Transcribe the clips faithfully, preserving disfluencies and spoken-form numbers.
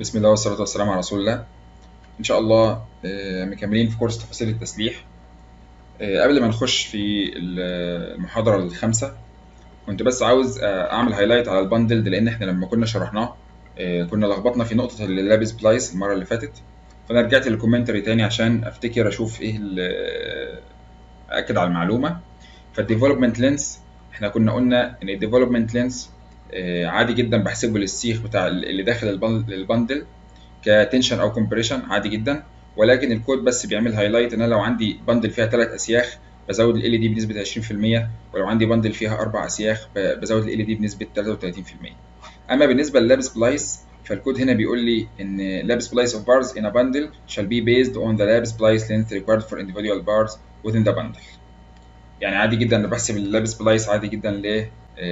بسم الله والصلاة والسلام على رسول الله. إن شاء الله آه، مكملين في كورس تفاصيل التسليح. آه، قبل ما نخش في المحاضرة الخامسة كنت بس عاوز آه، أعمل هايلايت على البندل ده، لأن إحنا لما كنا شرحناه آه، كنا لخبطنا في نقطة اللاب سبلايس المرة اللي فاتت. فأنا رجعت للكومنتري تاني عشان أفتكر أشوف إيه ال- أأكد على المعلومة. فالديفلوبمنت لينس إحنا كنا قلنا إن الديفلوبمنت لينس عادي جدا بحسبه للسيخ بتاع اللي داخل البن- البندل كتنشن او كومبريشن عادي جدا، ولكن الكود بس بيعمل هايلايت ان انا لو عندي بندل فيها ثلاث اسياخ بزود ال دي بنسبه عشرين في المية، ولو عندي بندل فيها اربع اسياخ ب- بزود ال دي بنسبه ثلاثة وثلاثين في المية. اما بالنسبه للاب سبلايس فالكود هنا بيقول لي ان لاب سبلايس of bars in a bundle shall be based on the lab splice length required for individual bars within the bundle. يعني عادي جدا انا بحسب اللاب سبلايس عادي جدا ل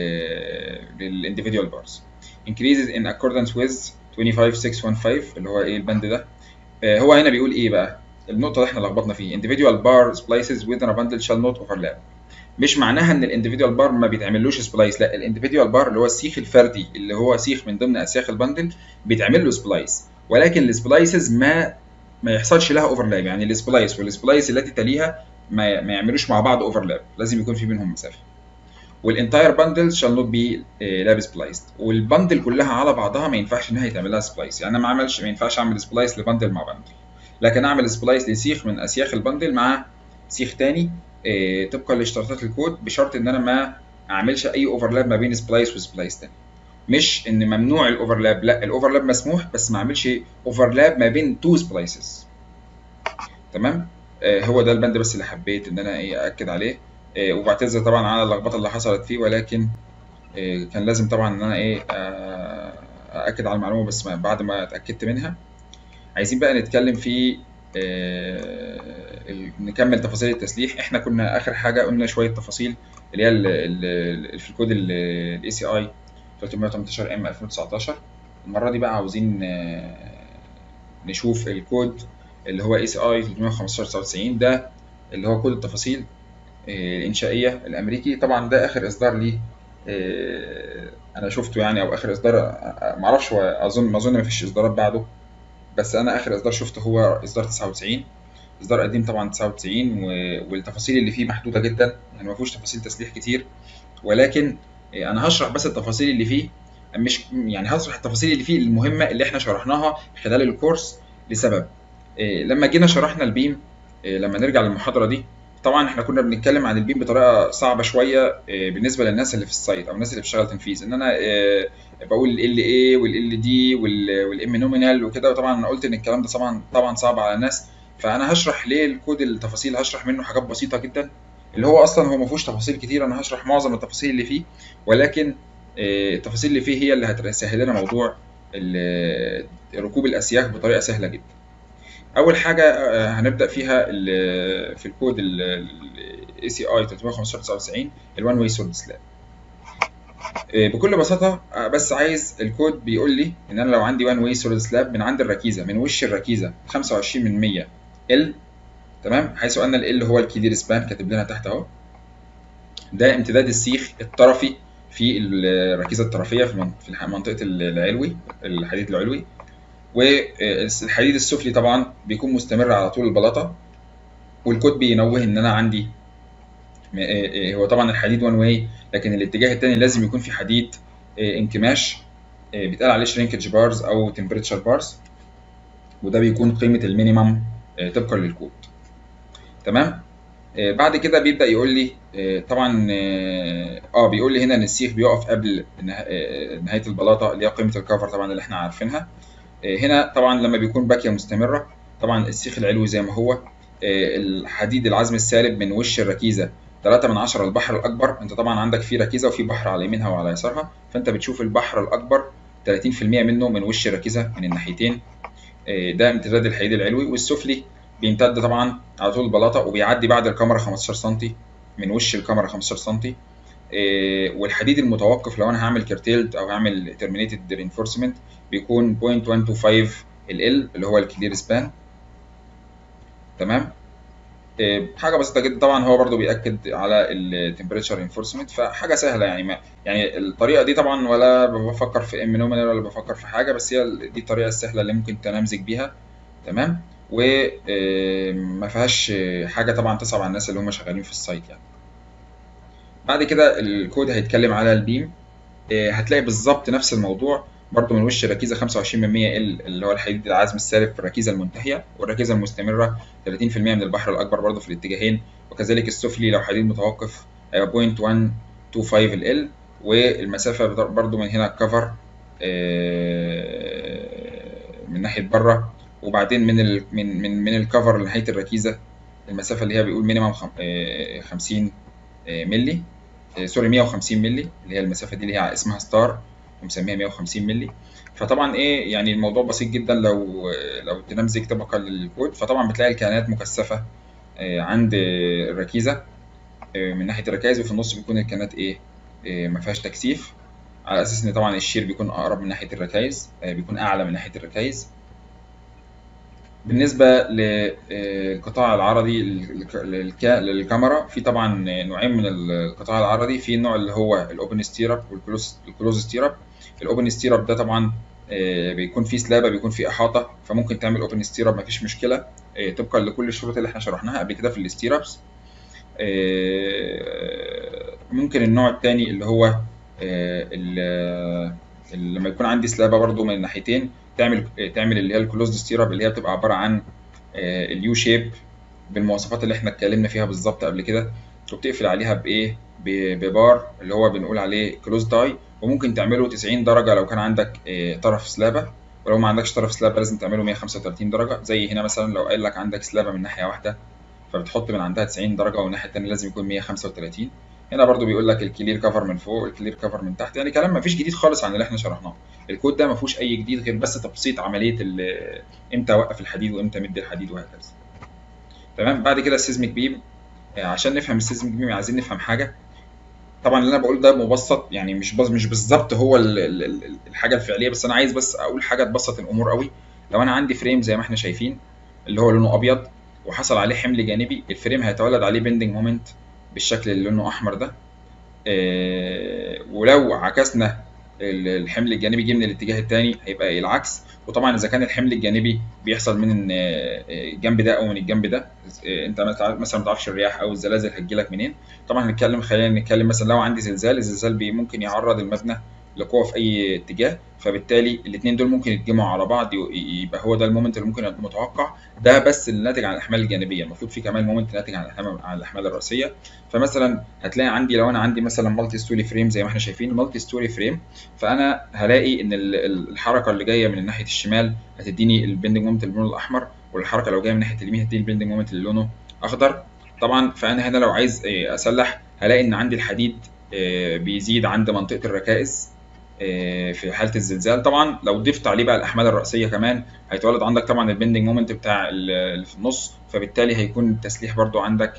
للانديفيدوال بارز. increases in accordance with خمسة وعشرين ستة خمسة اللي هو ايه البند ده. آه، هو هنا بيقول ايه بقى النقطه اللي احنا لخبطنا فيه individual bar splices within a bundle shall not overlap. مش معناها ان الانديفيدوال بار ما بيتعملوش سبلايس، لا، الانديفيدوال بار اللي هو السيخ الفردي اللي هو سيخ من ضمن اسياخ البندل بيتعمل له سبلايس، ولكن السبلايسز ما ما يحصلش لها اوفرلاب. يعني السبلايس والسبلايس التي تليها ما, ما يعملوش مع بعض اوفرلاب، لازم يكون في بينهم مسافه. والانتاير باندل شال نوت بي لاب سبلايسد، والبندل كلها على بعضها ما ينفعش انها يتعمل لها سبلايس. يعني انا ما اعملش ما ينفعش اعمل سبلايس لبندل مع بندل، لكن اعمل سبلايس لسيخ من اسياخ البندل مع سيخ تاني آه، طبقا لاشتراطات الكود، بشرط ان انا ما اعملش اي اوفرلاب ما بين سبلايس وسبلايس تاني. مش ان ممنوع الاوفرلاب، لا، الاوفرلاب مسموح بس ما اعملش اوفرلاب ما بين تو سبلايسز. تمام. آه، هو ده البند بس اللي حبيت ان انا ايه ااكد عليه. آه، وبعتذر طبعا على اللخبطه اللي حصلت فيه، ولكن آه، كان لازم طبعا ان انا ايه آه، ااكد على المعلومه بس ما بعد ما اتاكدت منها. عايزين بقى نتكلم في آه، ال- نكمل تفاصيل التسليح. احنا كنا اخر حاجه قلنا شويه تفاصيل اللي هي ال- ال- ال- في الكود الاي سي اي ثلاثمية وتمنتاشر ام ألفين وتسعتاشر. المره دي بقى عاوزين آه، نشوف الكود اللي هو اي سي اي ثلاثمية وخمستاشر تسعة وتسعين ده، اللي هو كود التفاصيل آه، الانشائيه الامريكي. طبعا ده اخر اصدار ليه آه، انا شفته يعني، او اخر اصدار آه، معرفش، هو اظن ما اظن ما فيش اصدارات بعده، بس انا اخر اصدار شفته هو اصدار تسعة وتسعين. اصدار قديم طبعا تسعة وتسعين، و- والتفاصيل اللي فيه محدوده جدا، يعني ما فيهوش تفاصيل تسليح كتير. ولكن آه، انا هشرح بس التفاصيل اللي فيه، مش يعني هشرح التفاصيل اللي فيه المهمه اللي احنا شرحناها خلال الكورس لسبب. آه، لما جينا شرحنا البيم، آه، لما نرجع للمحاضره دي، طبعا احنا كنا بنتكلم عن البيم بطريقه صعبه شويه آه، بالنسبه للناس اللي في السايت او الناس اللي بتشتغل تنفيذ، ان انا آه، بقول ال اي والال دي والام نومينال وكده. وطبعا انا قلت ان الكلام ده طبعا طبعا صعب على الناس، فانا هشرح ليه الكود التفاصيل، هشرح منه حاجات بسيطه جدا، اللي هو اصلا هو ما فيهوش تفاصيل كتير. انا هشرح معظم التفاصيل اللي فيه، ولكن آه، التفاصيل اللي فيه هي اللي هتسهل لنا موضوع ال- ركوب الاسياخ بطريقه سهله جدا. اول حاجه آه، هنبدا فيها ال- في الكود الاي سي اي ثلاثمية وخمستاشر تسعة وتسعين الوان واي سوليد سلاب. بكل بساطه آه، بس عايز الكود بيقول لي ان انا لو عندي وان واي سوليد سلاب من عند الركيزه، من وش الركيزه خمسة وعشرين من مية ال، تمام، حيث ان ال هو الكيلير سبان كاتب لنا تحت اهو. ده امتداد السيخ الطرفي في الركيزه الطرفيه في من- في منطقه العلوي، الحديد العلوي. والحديد السفلي طبعا بيكون مستمر على طول البلاطه. والكود بينوه ان انا عندي هو طبعا الحديد وان واي، لكن الاتجاه الثاني لازم يكون في حديد انكماش بيتقال عليه شرينكج بارز او تمبريتشر بارز، وده بيكون قيمه المينيمم طبقا للكود. تمام. آه، بعد كده بيبدأ يقول لي آه، طبعا اه آه، بيقول لي هنا ان السيخ بيقف قبل نه- آه، نهاية البلاطة اللي هي قيمة الكفر طبعا اللي احنا عارفينها. آه، هنا طبعا لما بيكون باكية مستمرة، طبعا السيخ العلوي زي ما هو، آه، الحديد العزم السالب من وش الركيزة ثلاثة من عشرة البحر الأكبر. أنت طبعا عندك في ركيزة وفي بحر على يمينها وعلى يسارها، فأنت بتشوف البحر الأكبر ثلاثين في المية منه من وش الركيزة من الناحيتين. آه، ده امتداد الحديد العلوي. والسفلي بيمتد طبعا على طول البلاطه وبيعدي بعد الكاميرا خمستاشر سم، من وش الكاميرا خمستاشر سم. آه، والحديد المتوقف لو انا هعمل كيرتيلد او هعمل ترمينيتد رينفورسمنت بيكون صفر فاصلة واحد خمسة ال ال اللي هو الكلير سبان. تمام. حاجه بسيطه جدا. طبعا هو برضو بيأكد على التمبريتشر انفورسمنت، فحاجه سهله يعني. ما يعني الطريقه دي طبعا ولا بفكر في ام نومينال ولا بفكر في حاجه، بس هي دي الطريقه السهله اللي ممكن تنمذج بيها. تمام. وما فيهاش حاجه طبعا تصعب على الناس اللي هم شغالين في السايت يعني. بعد كده الكود هيتكلم على البيم. هتلاقي بالظبط نفس الموضوع برضو من وش الركيزه خمسة وعشرين بالمية ال اللي هو الحديد العازم السالب في الركيزه المنتهيه، والركيزه المستمره ثلاثين بالمية من البحر الاكبر برضو في الاتجاهين، وكذلك السفلي لو حديد متوقف هيبقى صفر فاصلة واحد اتنين خمسة ال، والمسافه برضو من هنا كفر من ناحيه بره، وبعدين من ال من من من الكفر لنهايه الركيزه المسافه اللي هي بيقول مينيمم خمسين مللي، سوري مية وخمسين مللي، اللي هي المسافه دي اللي هي اسمها ستار ومسميها مية وخمسين مللي. فطبعا ايه يعني الموضوع بسيط جدا لو لو تنمذج طبقا للكود. فطبعا بتلاقي الكيانات مكثفه عند الركيزه من ناحيه الركائز، وفي النص بيكون الكيانات ايه ما فيهاش تكثيف، على اساس ان طبعا الشير بيكون اقرب من ناحيه الركائز، بيكون اعلى من ناحيه الركائز. بالنسبه للقطاع العرضي للكاميرا، في طبعا نوعين من القطاع العرضي. في النوع اللي هو الاوبن ستيراب والكلوز ستيراب. الاوبن ستيراب ده طبعا بيكون فيه سلابه، بيكون فيه احاطه، فممكن تعمل اوبن ستيراب مفيش مشكله طبقا لكل الشروط اللي احنا شرحناها قبل كده في الستيرابس. ممكن النوع الثاني اللي هو لما يكون عندي سلابه برضو من الناحيتين، تعمل تعمل اللي هي الكلوزد ستيراب، اللي هي بتبقى عباره عن اليو شيب بالمواصفات اللي احنا اتكلمنا فيها بالظبط قبل كده، وبتقفل عليها بايه ببار اللي هو بنقول عليه كلوز داي، وممكن تعمله تسعين درجه لو كان عندك طرف سلابه، ولو ما عندكش طرف سلابه لازم تعمله مية وخمسة وتلاتين درجه. زي هنا مثلا لو قال لك عندك سلابه من ناحيه واحده فبتحط من عندها تسعين درجه، والناحيه الثانيه لازم يكون مية وخمسة وتلاتين. هنا برضو بيقول لك الكلير كفر من فوق والكلير كفر من تحت، يعني كلام ما فيش جديد خالص عن اللي احنا شرحناه. الكود ده ما فيهوش اي جديد غير بس تبسيط عمليه امتى اوقف الحديد وامتى مد الحديد وهكذا. تمام. بعد كده السيزميك بيم. عشان نفهم السيزميك بيم عايزين نفهم حاجه. طبعا اللي انا بقول ده مبسط يعني، مش بز مش بالظبط هو ال ال الحاجه الفعليه، بس انا عايز بس اقول حاجه تبسط الامور قوي. لو انا عندي فريم زي ما احنا شايفين اللي هو لونه ابيض وحصل عليه حمل جانبي، الفريم هيتولد عليه بيندنج مومنت بالشكل اللي لونه احمر ده. إيه ولو عكسنا الحمل الجانبي جه من الاتجاه الثاني هيبقى العكس. وطبعا اذا كان الحمل الجانبي بيحصل من الجنب ده او من الجنب ده، انت مثلا ما تعرفش الرياح او الزلازل هتجيلك منين. طبعا هنتكلم خلينا نتكلم مثلا لو عندي زلزال، الزلزال ممكن يعرض المبنى لقوه في اي اتجاه، فبالتالي الاثنين دول ممكن يتجمعوا على بعض، يبقى هو ده المومنت اللي ممكن يبقى متوقع. ده بس اللي ناتج عن الاحمال الجانبيه، المفروض في كمان مومنت ناتج عن عن الاحمال الرئيسيه. فمثلا هتلاقي عندي لو انا عندي مثلا مالتي ستوري فريم زي ما احنا شايفين مالتي ستوري فريم، فانا هلاقي ان الحركه اللي جايه من ناحيه الشمال هتديني البندنج مومنت اللي لونه الاحمر، والحركه لو جايه من ناحيه اليمين هتديني البندنج مومنت اللي لونه اخضر. طبعا فانا هنا لو عايز اسلح هلاقي ان عندي الحديد بيزيد عند منطقه الركائز في حاله الزلزال. طبعا لو ضفت عليه بقى الاحمال الرئيسيه كمان هيتولد عندك طبعا البندنج مومنت بتاع اللي في النص، فبالتالي هيكون التسليح برضو عندك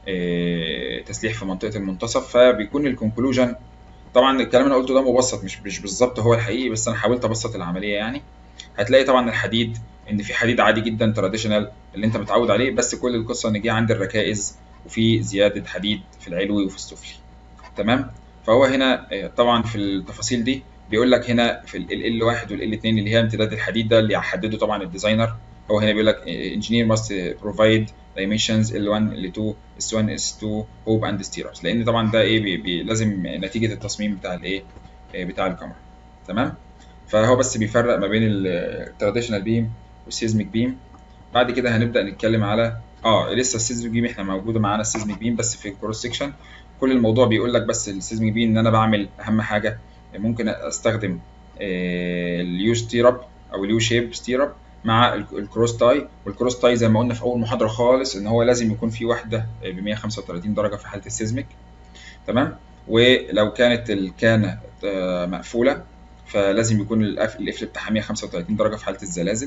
تسليح في منطقه المنتصف. فبيكون الكونكلوجن، طبعا الكلام اللي انا قلته ده مبسط مش مش بالظبط هو الحقيقي، بس انا حاولت ابسط العمليه يعني. هتلاقي طبعا الحديد ان في حديد عادي جدا تراديشنال اللي انت متعود عليه، بس كل القصه ان جه عند الركائز وفي زياده حديد في العلوي وفي السفلي. تمام. فهو هنا طبعا في التفاصيل دي بيقول لك هنا في ال ال واحد وال ال اتنين اللي هي امتداد الحديد ده اللي هيحدده طبعا الديزاينر. هو هنا بيقول لك engineer must provide dimensions ال واحد ال اتنين اس واحد اس اتنين hope and stirrups، لان طبعا ده ايه بي بي لازم نتيجه التصميم بتاع الايه بتاع الكاميرا. تمام. فهو بس بيفرق ما بين التراديشنال بيم والسيزميك بيم. بعد كده هنبدا نتكلم على اه لسه السيزميك بيم، احنا موجوده معانا السيزميك بيم بس في الكروس سيكشن. كل الموضوع بيقول لك بس السيزميك بيم ان انا بعمل اهم حاجه ممكن استخدم اليو ستيراب او اليو شيب ستيراب مع الكروس تاي. والكروس تاي زي ما قلنا في اول محاضره خالص ان هو لازم يكون في واحده ب مية وخمسة وتلاتين درجه في حاله السيزميك. تمام. ولو كانت الكانه مقفوله فلازم يكون القفل بتاعها مية وخمسة وتلاتين درجه في حاله الزلازل.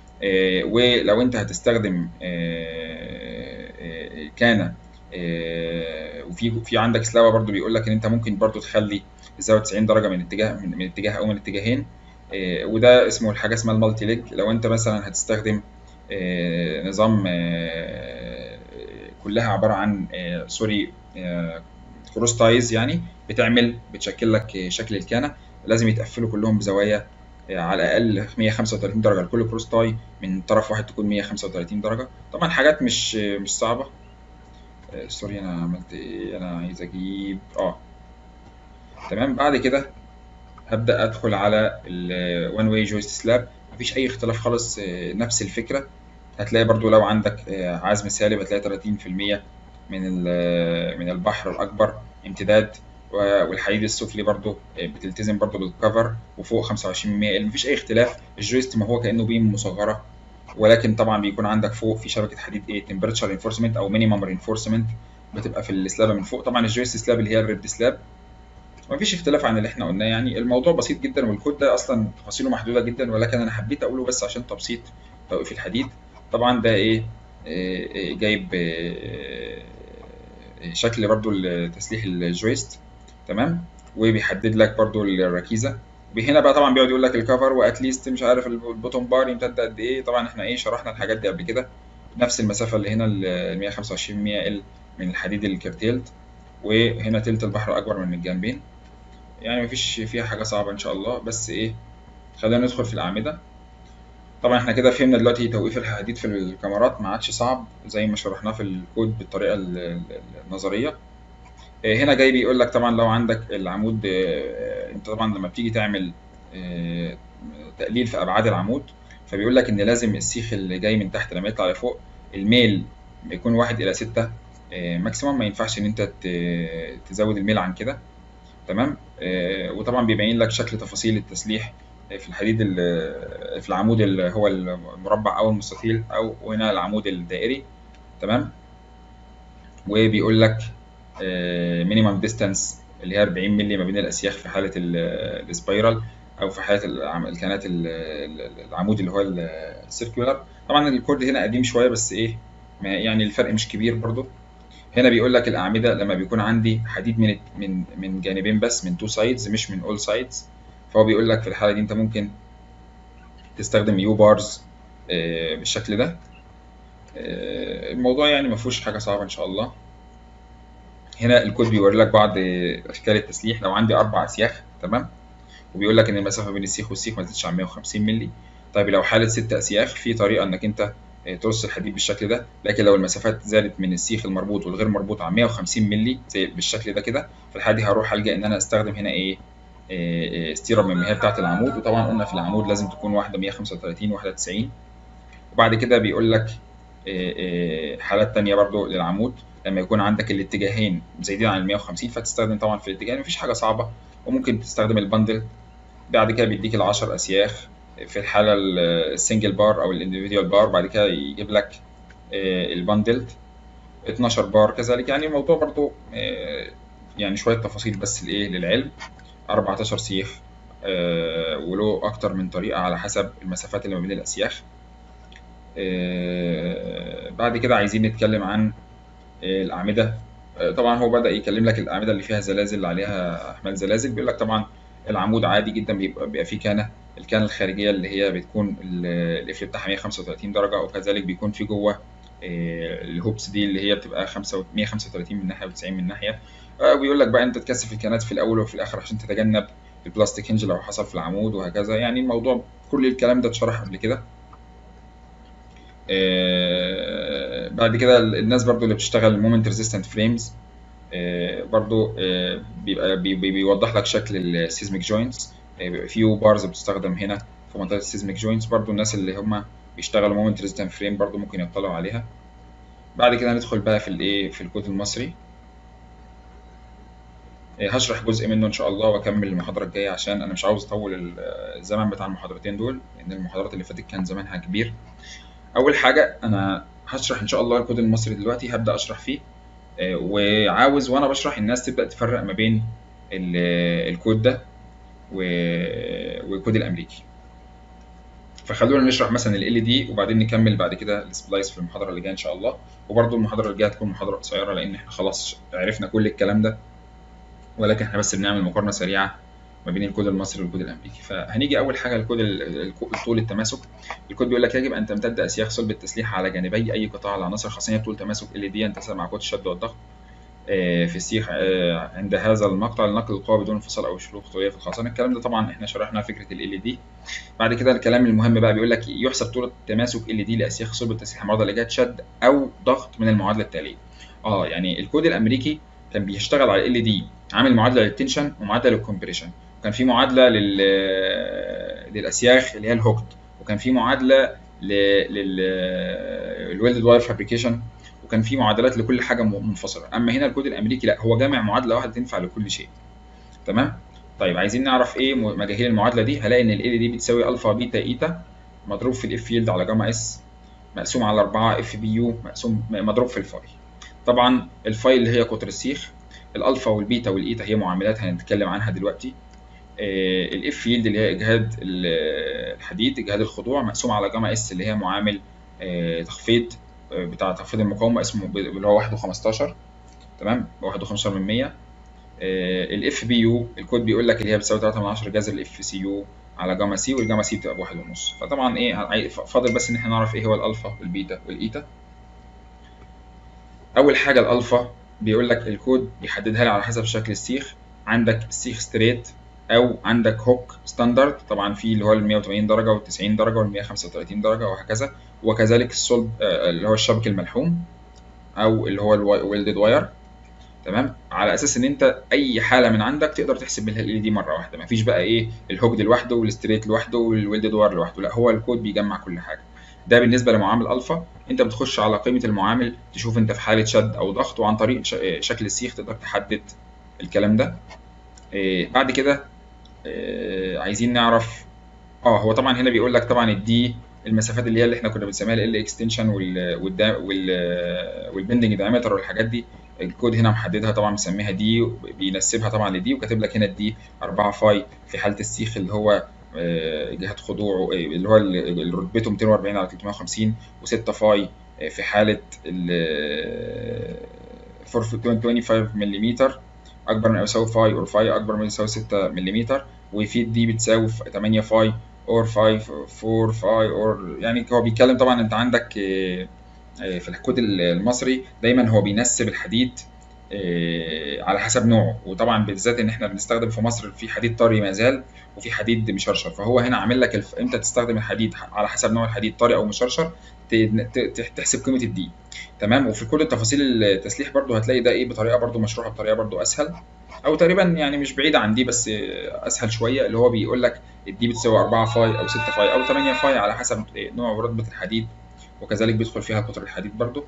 ولو انت هتستخدم كانه وفي في عندك سلاوه برضو بيقول لك ان انت ممكن برضو تخلي الزاويه تسعين درجه من اتجاه من اتجاه او من اتجاهين، وده اسمه الحاجه اسمها المالتي ليج. لو انت مثلا هتستخدم نظام كلها عباره عن آه سوري آه كروس تايز، يعني بتعمل بتشكل لك شكل الكانه. لازم يتقفلوا كلهم بزوايا على الاقل مية وخمسة وتلاتين درجه لكل كروس تاي، من طرف واحد تكون مية وخمسة وتلاتين درجه. طبعا حاجات مش مش صعبه. آه سوري انا عملت ايه، انا عايز اجيب اه تمام. بعد كده هبدا ادخل على الوان واي جويست سلاب، مفيش اي اختلاف خالص، آه نفس الفكره. هتلاقي برضو لو عندك آه عزم سالب هتلاقي تلاتين في المية من من البحر الاكبر امتداد، والحديد السفلي برضو بتلتزم برضو بالكفر، وفوق خمسة وعشرين بالمية مفيش اي اختلاف. الجويست ما هو كانه بيم مصغره، ولكن طبعا بيكون عندك فوق في شبكه حديد ايه تمبرتشر رينفورسمنت او مينيمم رينفورسمنت بتبقى في السلابه من فوق. طبعا الجويست سلاب اللي هي الريد سلاب، مفيش اختلاف عن اللي احنا قلناه. يعني الموضوع بسيط جدا، والكود ده اصلا تفاصيله محدوده جدا، ولكن انا حبيت اقوله بس عشان تبسيط توقيف الحديد. طبعا ده ايه, إيه, إيه جايب إيه شكل برضو تسليح الجويست، تمام، وبيحدد لك برضو الركيزه. هنا بقى طبعا بيقعد يقول لك الكفر واتليست مش عارف البوتوم بار يمتد قد ايه. طبعا احنا ايه شرحنا الحاجات دي قبل كده. نفس المسافه اللي هنا ال مية وخمسة وعشرين بالمية ال من الحديد الكرتيلد، وهنا تلت البحر الاكبر من الجنبين. يعني مفيش فيها حاجه صعبه ان شاء الله. بس ايه، خلينا ندخل في الاعمده. طبعا احنا كده فهمنا دلوقتي توقيف الحديد في الكاميرات ما عادش صعب زي ما شرحناه في الكود بالطريقه النظريه. هنا جاي بيقول لك طبعا لو عندك العمود، انت طبعا لما بتيجي تعمل تقليل في ابعاد العمود، فبيقول لك ان لازم السيخ اللي جاي من تحت لما يطلع لفوق الميل يكون واحد الى ستة ماكسيموم، ما ينفعش ان انت تزود الميل عن كده، تمام. وطبعا بيبين لك شكل تفاصيل التسليح في الحديد في العمود اللي هو المربع او المستطيل، او هنا العمود الدائري، تمام. وبيقول لك مينيمم ديستانس اللي هي أربعين مللي ما بين الاسياخ في حاله السبايرال، او في حاله الكانات العمود اللي هو السيركولار. طبعا الكود هنا قديم شويه بس ايه يعني الفرق مش كبير برضو. هنا بيقول لك الاعمده لما بيكون عندي حديد من من من جانبين بس، من تو سايدز مش من اول سايدز، فهو بيقول لك في الحاله دي انت ممكن تستخدم يو بارز بالشكل ده. الموضوع يعني ما فيهوش حاجه صعبه ان شاء الله. هنا الكود بيوري لك بعض اشكال التسليح. لو عندي اربع اسياخ، تمام، وبيقول لك ان المسافه بين السيخ والسيخ ما تزيدش عن مية وخمسين مللي. طيب لو حاله ست اسياخ، في طريقه انك انت ترص الحديد بالشكل ده، لكن لو المسافات زادت من السيخ المربوط والغير مربوط عن مية وخمسين مللي زي بالشكل ده كده، في الحاله دي هروح الجا ان انا استخدم هنا ايه, إيه ستيره من المهية بتاعه العمود. وطبعا قلنا في العمود لازم تكون واحده مية وخمسة وتلاتين وواحده تسعين. وبعد كده بيقول لك إيه إيه حالات تانية برضو للعمود لما يكون عندك الاتجاهين زايدين عن مية وخمسين، فتستخدم طبعا في الاتجاهين مفيش حاجه صعبه. وممكن تستخدم البندل. بعد كده بيديك العشر اسياخ في الحاله السنجل بار او الانديفيديوال بار. بعد كده يجيب لك البندل اتناشر بار كذلك. يعني الموضوع برضو يعني شويه تفاصيل بس الايه للعلم. أربعتاشر سيخ وله اكتر من طريقه على حسب المسافات اللي ما بين الاسياخ. بعد كده عايزين نتكلم عن الاعمده. طبعا هو بدأ يكلم لك الاعمده اللي فيها زلازل عليها احمال زلازل. بيقول لك طبعا العمود عادي جدا بيبقى, بيبقى فيه كانه، الكانه الخارجيه اللي هي بتكون القفل بتاعها مية وخمسة وتلاتين درجه، وكذلك بيكون في جوه الهوبس دي اللي هي بتبقى مية وخمسة وتلاتين من ناحيه وتسعين من ناحيه. وبيقول لك بقى انت تكثف الكانات في الاول وفي الاخر عشان تتجنب البلاستيك هنج لو حصل في العمود وهكذا. يعني الموضوع كل الكلام ده اتشرح قبل كده. بعد كده الناس برضو اللي بتشتغل مومنت ريزيستنت فريمز برضو بيبقى بيوضح لك شكل السيزميك جوينتس. بيبقى فيه بارز بتستخدم هنا في منطقه السيزميك جوينتس. برضو الناس اللي هم بيشتغلوا مومنت ريزيستنت فريم برضو ممكن يطلعوا عليها. بعد كده ندخل بقى في الايه في الكود المصري. هشرح جزء منه ان شاء الله واكمل المحاضره الجايه عشان انا مش عاوز اطول الزمن بتاع المحاضرتين دول، لان المحاضرات اللي فاتت كان زمانها كبير. اول حاجه انا هشرح ان شاء الله الكود المصري دلوقتي، هبدا اشرح فيه، وعاوز وانا بشرح الناس تبدا تفرق ما بين الكود ده والكود الامريكي. فخلونا نشرح مثلا ال دي وبعدين نكمل بعد كده السبلايس في المحاضره اللي جايه ان شاء الله. وبرده المحاضره اللي جايه هتكون محاضره قصيره لان احنا خلاص عرفنا كل الكلام ده، ولكن احنا بس بنعمل مقارنه سريعه ما بين الكود المصري والكود الامريكي. فهنيجي اول حاجه الكود طول التماسك. الكود بيقول لك يجب ان تمتد اسياخ صلب التسليح على جانبي اي قطاع العناصر الخاصيه بطول تماسك ال دي ينتسب مع كود الشد والضغط في السيخ عند هذا المقطع لنقل القوى بدون انفصال او شروط خطويه في الخرسانه. الكلام ده طبعا احنا شرحنا فكره ال دي. بعد كده الكلام المهم بقى بيقول لك يحسب طول التماسك ال دي لاسياخ صلب التسليح المعرضه لجهه شد او ضغط من المعادله التاليه. اه يعني الكود الامريكي كان بيشتغل على ال دي عامل معادله للتنشن ومعادله للكمبريشن، وكان في معادله لل للاسياخ اللي هي الهوكت، وكان في معادله للويلد واير فابريكيشن، وكان في معادلات لكل حاجه منفصله. اما هنا الكود الامريكي لا، هو جامع معادله واحده تنفع لكل شيء. تمام. طيب عايزين نعرف ايه مجاهيل المعادله دي. هلاقي ان ال دي بتساوي الفا بيتا ايتا مضروب في الاف فيلد على جاما اس مقسوم على أربعة اف بي يو مقسوم مضروب في الفاي. طبعا الفاي اللي هي قطر السيخ، الالفا والبيتا والايتا هي معاملات هنتكلم عنها دلوقتي. الاف فيلد اللي هي اجهاد الحديد، اجهاد الخضوع، مقسوم على جاما اس اللي هي معامل تخفيض بتاع تخفيض المقاومه اسمه اللي هو واحد وخمستاشر. تمام، واحد وخمستاشر من مية. الاف بي يو الكود بيقول لك اللي هي بتساوي تلاتة من عشرة جذر الاف سي يو على جاما سي، والجاما سي بتبقى بواحد ونص. فطبعا ايه فاضل بس ان احنا نعرف ايه هو الالفا والبيتا والايتا. اول حاجه الالفا بيقول لك الكود بيحددها لي على حسب شكل السيخ. عندك السيخ ستريت او عندك هوك ستاندرد، طبعا في اللي هو ال مية وتمانين درجه وال تسعين درجه وال مية وخمسة وتلاتين درجه وهكذا، وكذلك الصلب اللي هو الشبك الملحوم او اللي هو الويلدد واير. تمام، على اساس ان انت اي حاله من عندك تقدر تحسب بيها ال دي مره واحده، مفيش بقى ايه الهوك لوحده والستريت لوحده والويلدد واير لوحده، لا هو الكود بيجمع كل حاجه. ده بالنسبه لمعامل الفا. انت بتخش على قيمه المعامل تشوف انت في حاله شد او ضغط، وعن طريق شكل السيخ تقدر تحدد الكلام ده. إيه بعد كده إيه عايزين نعرف اه هو طبعا هنا بيقول لك طبعا الدي المسافات اللي هي اللي احنا كنا بنسميها ال اكستنشن وال والبندنج دايمتر والحاجات دي. الكود هنا محددها طبعا مسميها دي، بينسبها طبعا لدي، وكاتب لك هنا الدي أربعة فاي في حاله السيخ اللي هو جهه خضوعه اللي هو اللي رتبته ميتين وأربعين على تلتمية وخمسين، و6 فاي في حاله ال خمسة وعشرين ملم اكبر من او يساوي فاي، اور فاي اكبر من يساوي ستة ملم، وفي دي بتساوي تمانية فاي اور خمسة أربعة فاي اور. يعني هو بيتكلم طبعا انت عندك في الكود المصري دايما هو بينسب الحديد على حسب نوعه، وطبعا بالذات ان احنا بنستخدم في مصر في حديد طري ما زال وفي حديد مشرشر، فهو هنا عامل لك الف... امتى تستخدم الحديد على حسب نوع الحديد طري او مشرشر تحسب قيمه الدي. تمام، وفي كل التفاصيل التسليح برضو هتلاقي ده ايه بطريقه برضو مشروحه بطريقه برضو اسهل، او تقريبا يعني مش بعيده عن دي بس اسهل شويه، اللي هو بيقول لك الدي بتساوي أربعة فاي او ستة فاي او تمانية فاي على حسب نوع ورتبه الحديد، وكذلك بيدخل فيها قطر الحديد برضو.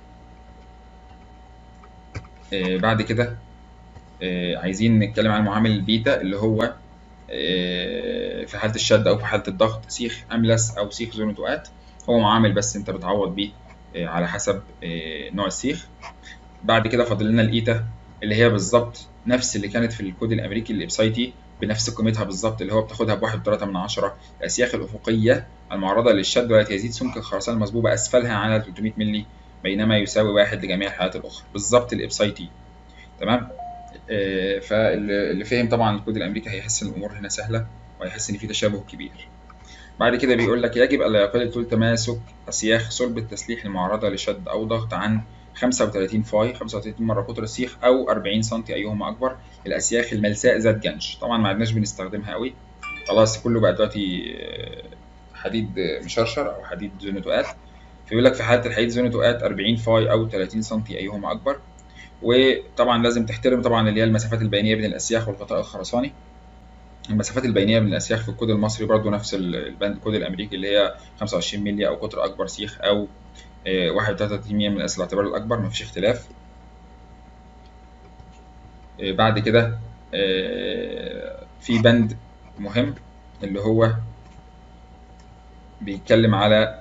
آه بعد كده آه عايزين نتكلم عن معامل البيتا اللي هو آه في حاله الشد او في حاله الضغط سيخ املس او سيخ ذو نتوءات. هو معامل بس انت بتعوض بيه آه على حسب آه نوع السيخ. بعد كده فاضل لنا الايتا اللي هي بالظبط نفس اللي كانت في الكود الامريكي الابسايتي بنفس قيمتها بالظبط، اللي هو بتاخدها بواحد وتلاتة من عشرة. الاسياخ الافقيه المعرضه للشد ولا يزيد سمك الخرسانه المصبوبه اسفلها على تلتمية مللي بينما يساوي واحد لجميع الحالات الاخرى، بالظبط الابسايتي. تمام. آه فاللي فهم طبعا الكود الامريكي هيحس ان الامور هنا سهله وهيحس ان في تشابه كبير. بعد كده بيقول لك يجب الا يقل طول تماسك اسياخ صلب التسليح المعرضه لشد او ضغط عن خمسة وتلاتين فاي، خمسة وتلاتين مره قطر السيخ، او أربعين سنتي ايهما اكبر. الاسياخ الملساء ذات جنش طبعا ما عدناش بنستخدمها قوي، خلاص كله بقى دلوقتي حديد مشرشر او حديد ذو نتوءات. فيقول لك في حاله الحديد ذو نتوءات أربعين فاي او تلاتين سنتي ايهما اكبر. وطبعا لازم تحترم طبعا اللي هي المسافات البينيه بين الاسياخ والغطاء الخرساني. المسافات البينيه بين الاسياخ في الكود المصري برضو نفس البند الكود الامريكي اللي هي خمسة وعشرين مللي او قطر اكبر سيخ او واحد وتلاتين من الاس الاعتبار الاكبر، مفيش اختلاف. بعد كده في بند مهم اللي هو بيتكلم على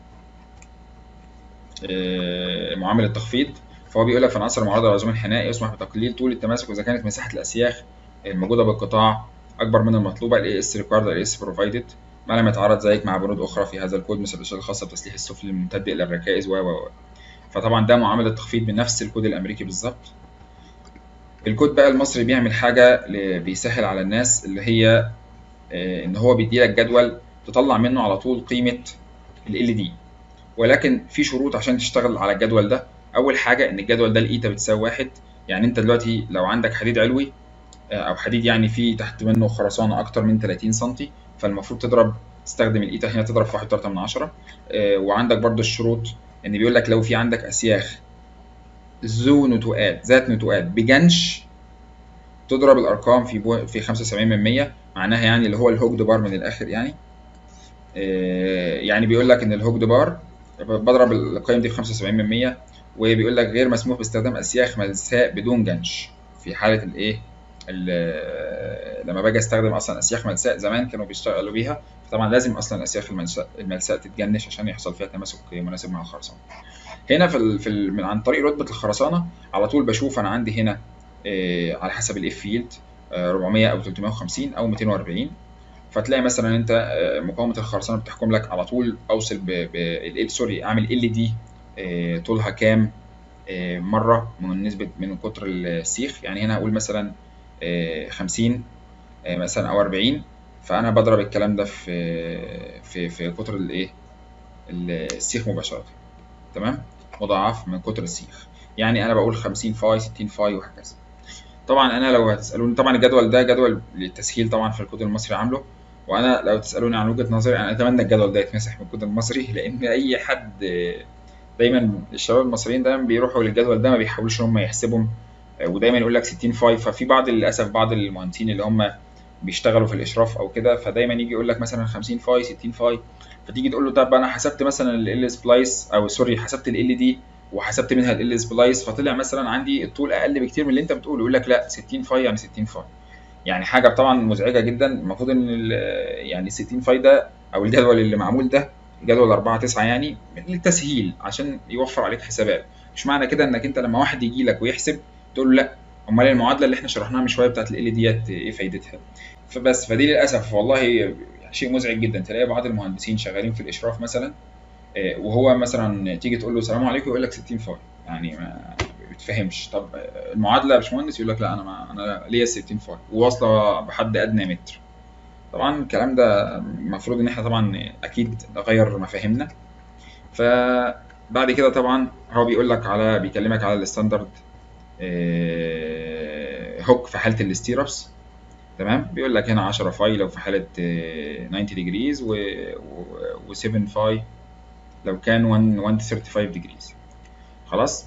معامل التخفيض. فهو بيقول لك في العناصر المعرضه للعزوم الحنائي يسمح بتقليل طول التماسك اذا كانت مساحه الاسياخ الموجوده بالقطاع اكبر من المطلوبه الاي اس ريكوايرد الاي اس بروفايدد، ما لم يتعارض ذلك مع بنود اخرى في هذا الكود مثل الاشياء الخاصه بتسليح السفلي الممتد الى الركائز و و فطبعا ده معامل التخفيض بنفس الكود الامريكي بالظبط. الكود بقى المصري بيعمل حاجة ل- بيسهل على الناس، اللي هي آه، ان هو بيديلك جدول تطلع منه على طول قيمة ال ال دي، ولكن في شروط عشان تشتغل على الجدول ده. اول حاجة ان الجدول ده الايتا بتساوي واحد. يعني انت دلوقتي لو عندك حديد علوي آه، او حديد يعني فيه تحت منه خرسانة اكتر من ثلاثين سنتي، فالمفروض تضرب تستخدم الايتا هنا تضرب في واحد فاصلة ثلاثة من عشرة. آه، وعندك برضو الشروط ان بيقول لك لو في عندك اسياخ ذو نتوءات ذات نتوءات بجنش، تضرب الارقام في بو... في خمسة وسبعين من مية، معناها يعني اللي هو الهوجد بار من الاخر يعني. آه، يعني بيقول لك ان الهوجد بار بضرب القيم دي في خمسة وسبعين من مية. وبيقول لك غير مسموح باستخدام اسياخ ملساء بدون جنش في حاله الايه ال- لما باجي استخدم اصلا اسياخ ملساء زمان كانوا بيشتغلوا بيها، فطبعا لازم اصلا الاسياخ الملساء الملساء تتجنش عشان يحصل فيها تماسك مناسب مع الخرسانه. هنا في ال... في ال... من عن طريق رتبه الخرسانه على طول بشوف انا عندي هنا آه، على حسب الاف فيلد أربعمية او ثلاثمية وخمسين او مئتين وأربعين. فتلاقي مثلا انت آه، مقاومه الخرسانه بتحكم لك على طول اوصل ب... ب... ال- سوري اعمل ال دي طولها كام آه، مره من نسبه من قطر السيخ. يعني هنا هقول مثلا آه، خمسين آه، مثلا او أربعين، فانا بضرب الكلام ده في في في قطر الايه السيخ مباشره. تمام، مضاعف من قطر السيخ. يعني انا بقول خمسين فاي ستين فاي وهكذا. طبعا انا لو هتسالوني طبعا الجدول ده جدول للتسهيل طبعا في الكود المصري عامله، وانا لو تسالوني عن وجهه نظري انا اتمنى الجدول ده يتمسح من الكود المصري، لان اي حد دايما الشباب المصريين دايما بيروحوا للجدول ده ما بيحاولوش ان هم يحسبهم. ودايما يقول لك ستين فاي. ففي بعض للاسف بعض المهندسين اللي هم بيشتغلوا في الاشراف او كده، فدايما يجي يقول لك مثلا خمسين فاي ستين فاي، فتيجي تقول له طب انا حسبت مثلا ال سبلايس او سوري حسبت ال دي وحسبت منها ال سبلايس فطلع مثلا عندي الطول اقل بكتير من اللي انت بتقوله، يقول لك لا ستين فاي يعني ستين فاي. يعني حاجه طبعا مزعجه جدا. المفروض ان ال- يعني ستين فاي ده او الجدول اللي معمول ده جدول أربعة تسعة يعني للتسهيل عشان يوفر عليك حسابات. مش معنى كده انك انت لما واحد يجي لك ويحسب تقول له لا، امال المعادله اللي احنا شرحناها من شويه بتاعت ال ديت ايه فايدتها؟ فبس فدي للاسف والله شيء مزعج جدا. تلاقي بعض المهندسين شغالين في الاشراف مثلا آه، وهو مثلا تيجي تقول له السلام عليكم يقول لك ستين فاي. يعني ما بتفهمش. طب آه، المعادله يا باشمهندس يقول لك لا انا ما انا ليا ستين فاي وواصله بحد ادنى متر. طبعا الكلام ده المفروض ان احنا طبعا اكيد نغير مفاهيمنا. فبعد كده طبعا هو بيقول لك على بيكلمك على الستاندرد آه، هوك في حاله الاستيرابس. تمام، بيقول لك هنا عشرة فاي لو في حاله آه، تسعين ديجريز و7 فاي لو كان مية وخمسة وتلاتين ديجريز. خلاص،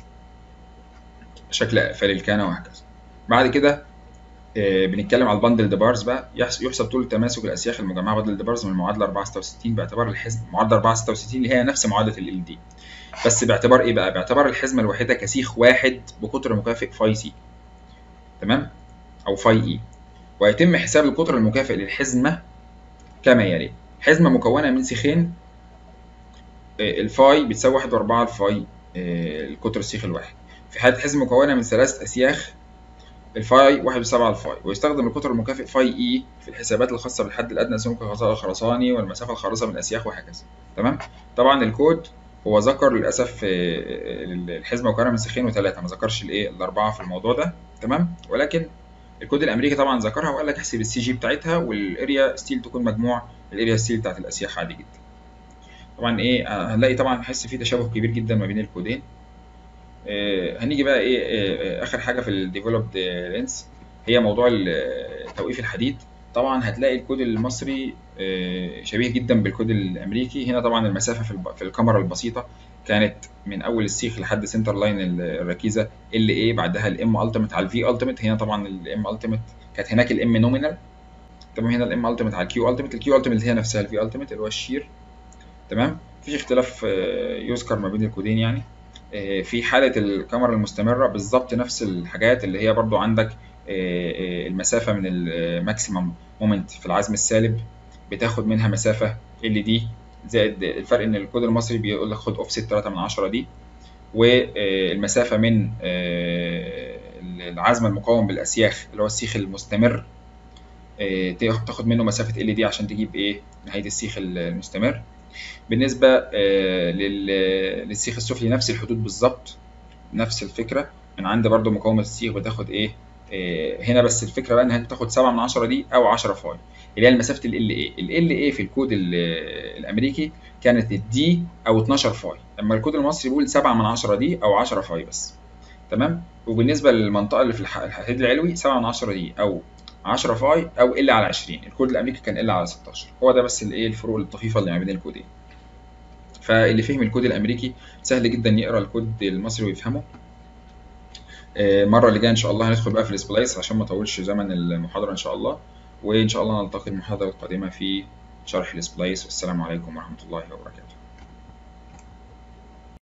شكل اقفال الكانه وهكذا. بعد كده آه، بنتكلم على البندل بارز بقى. يحس- يحسب طول تماسك الاسياخ المجمعه بندل بارز من المعادله أربعة ستة وستين باعتبار الحزم. معادله أربعة ستة وستين اللي هي نفس معادله ال دي، بس باعتبار ايه بقى؟ باعتبار الحزمه الواحده كسيخ واحد بقطر مكافئ فاي سي. تمام، او فاي اي. ويتم حساب القطر المكافئ للحزمه كما يلي: حزمه مكونه من سيخين آه، الفاي بتساوي واحد وأربعة الفاي آه، القطر السيخ الواحد. في حاله حزمه مكونه من ثلاثه اسياخ الفاي واحد وسبعة الفاي. ويستخدم القطر المكافئ فاي اي في الحسابات الخاصه بالحد الادنى لسمك الغطاء الخرساني والمسافه الخالصه من الاسياخ وهكذا. تمام. طبعا الكود هو ذكر للاسف آه، الحزمه مكونه من سيخين وثلاثه، ما ذكرش الايه الاربعه في الموضوع ده. تمام، ولكن الكود الامريكي طبعا ذكرها وقال لك احسب السي جي بتاعتها والاريا ستيل تكون مجموع الاريا ستيل بتاعت الاسياخ عادي جدا. طبعا ايه آه، هنلاقي طبعا نحس في تشابه كبير جدا ما بين الكودين. آه، هنيجي بقى ايه آه، آه، اخر حاجه في الديفلوبد لينس هي موضوع ال- توقيف الحديد. طبعا هتلاقي الكود المصري آه، شبيه جدا بالكود الامريكي. هنا طبعا المسافه في الب- في الكاميرا البسيطه كانت من اول السيخ لحد سنتر لاين ال- الركيزه ال ايه، بعدها الام التيمت على الفي التيمت. هنا طبعا الام التيمت كانت هناك الام نومينال. تمام، هنا الام التيمت على الكيو التيمت. الكيو التيمت هي نفسها الفي التيمت اللي هو الشير. تمام، مفيش اختلاف آه، يذكر ما بين الكودين يعني. آه، في حالة الكاميرا المستمرة بالظبط نفس الحاجات اللي هي برضو عندك آه، آه، المسافة من الماكسيمم مومنت في العزم السالب بتاخد منها مسافة ال دي، زائد الفرق ان الكود المصري بيقول لك خد اوفست ثلاثة من عشرة دي. والمسافة من آه، العزم المقاوم بالاسياخ اللي هو السيخ المستمر آه، تاخد منه مسافة ال دي عشان تجيب ايه نهاية السيخ المستمر. بالنسبة آه، لل- للسيخ السفلي نفس الحدود بالظبط، نفس الفكرة. من عند برضو مقاومة السيخ بتاخد ايه إيه هنا بس الفكره بقى ان انت تاخد سبعة من عشرة دي او عشرة فاي اللي هي مسافه ال اي. ال اي في الكود الامريكي كانت الدي او اتناشر فاي، اما الكود المصري بيقول سبعة من عشرة دي او عشرة فاي بس. تمام. وبالنسبه للمنطقه اللي في الحديد العلوي سبعة من عشرة دي او عشرة فاي او ال على عشرين. الكود الامريكي كان ال على ستاشر. هو ده بس الايه الفروق الطفيفه اللي ما بين الكودين. فاللي فهم الكود الامريكي سهل جدا يقرا الكود المصري ويفهمه. المره اللي جايه ان شاء الله هندخل بقى في السبلايس عشان ما اطولش زمن المحاضره ان شاء الله. وان شاء الله نلتقي المحاضره القادمه في شرح السبلايس. والسلام عليكم ورحمه الله وبركاته.